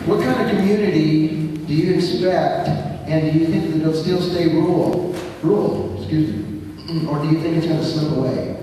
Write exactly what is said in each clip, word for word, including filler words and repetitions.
What kind of community do you expect, and do you think that it'll still stay rural? Rural, excuse me. Or do you think it's going to slip away?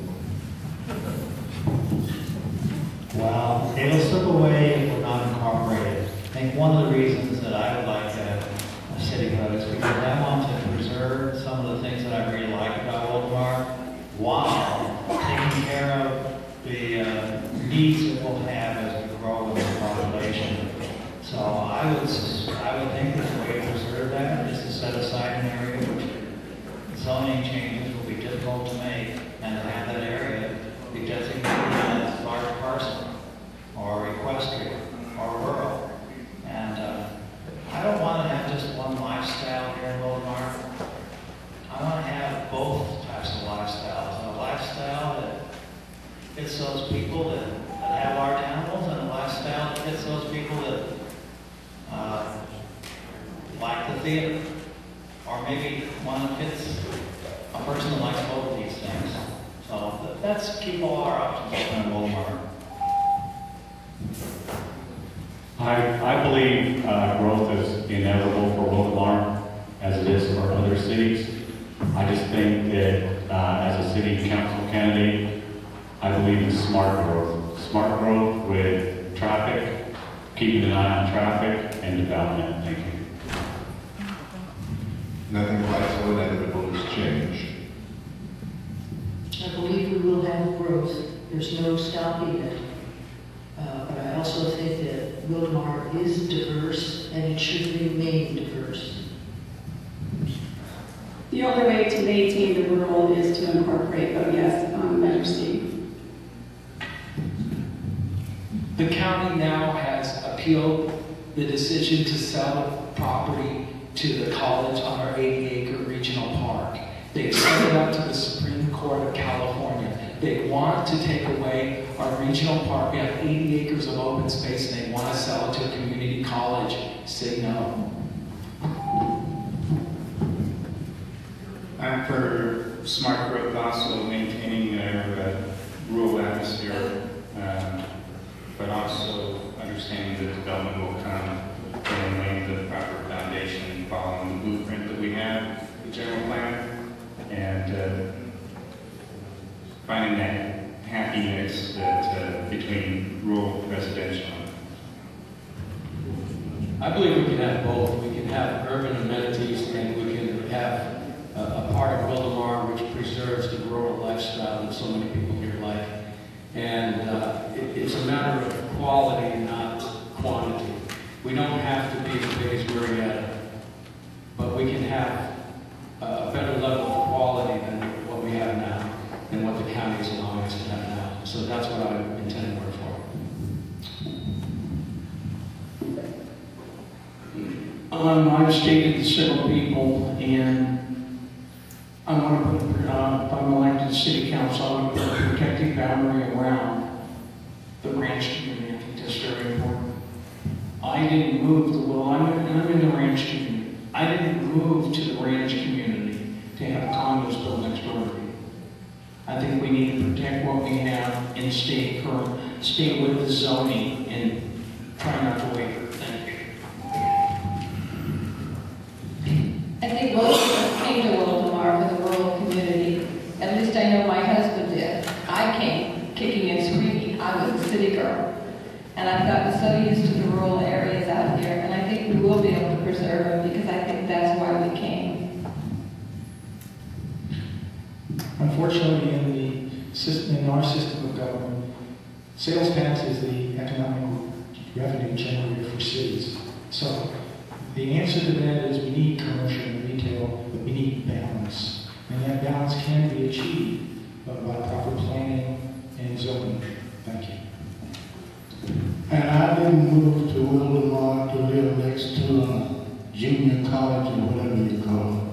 Well, it'll slip away if we're not incorporated. I think one of the reasons that I would like a, a city code is because I want to preserve some of the things that I really like about Wildomar while taking care of the uh, needs that we'll have as we grow with the population. So I would, I would think that the way to preserve that is to set aside an area which zoning changes will be difficult to make, and to have that area be designated as large parcel or equestrian or rural. And uh, I don't want to have just one lifestyle here in Wildomar. I want to have both types of lifestyles. And a lifestyle that fits those people that, that have large animals, and a lifestyle that fits those people that uh, like the theater. Or maybe one that fits a person that likes both of these things. So that's keep all our options open in Wildomar. I, I believe uh, growth is inevitable for Wildomar, as it is for other cities. I just think that uh, as a city council candidate, I believe in smart growth. Smart growth with traffic, keeping an eye on traffic, and development. Thank you. Nothing like so inevitable as change. I believe we will have growth. There's no stopping it. Uh, but I also think that Wildomar is diverse, and it should remain diverse. The only way to maintain the rural is to incorporate, but yes, um, Measure C. The county now has appealed the decision to sell the property to the college on our eighty acre regional park. They've sent it up to the Supreme Court of California. They want to take away our regional park. We have eighty acres of open space, and they want to sell it to a community college. Say no. I'm for smart growth, also maintaining our uh, rural atmosphere, um, but also understanding that development will come and laying the proper foundation, following the blueprint that we have, the general plan, and uh, finding that happy mix that, uh, between rural and residential. I believe we can have both. We can have urban amenities, and we can have a, a part of Wildomar which preserves the rural lifestyle that so many people here like. And uh, it, it's a matter of quality, not quantity. We don't have to be as big as Murrieta, but we can have a better level of quality than what we have now, and what the county is allowing us to have now. So that's what I intend to work for. Um, I've stated to several people, and I want to put, uh, if I'm elected to city council, I want to put a protective boundary around the ranch community. I think that's very important. I didn't move the, well, I'm in, I'm in the ranch community. I didn't move to the ranch community to have condos built next door to me. I think we need to protect what we have and stay current, stay with the zoning, and try not to waver. Thank you. I think most of us came to Wildomar for the rural community. At least I know my husband did. I came kicking and screaming. I was a city girl. And I've gotten so used to the rural areas out here, and I think we will be able to preserve them because I think that's why we came. Unfortunately, in the system, in our system of government, sales tax is the economic revenue generator for cities. So the answer to that is we need commercial and retail, but we need balance. And that balance can be achieved by proper planning and zoning. Thank you. And I didn't move to Wildomar to live next to a junior college or whatever you call it.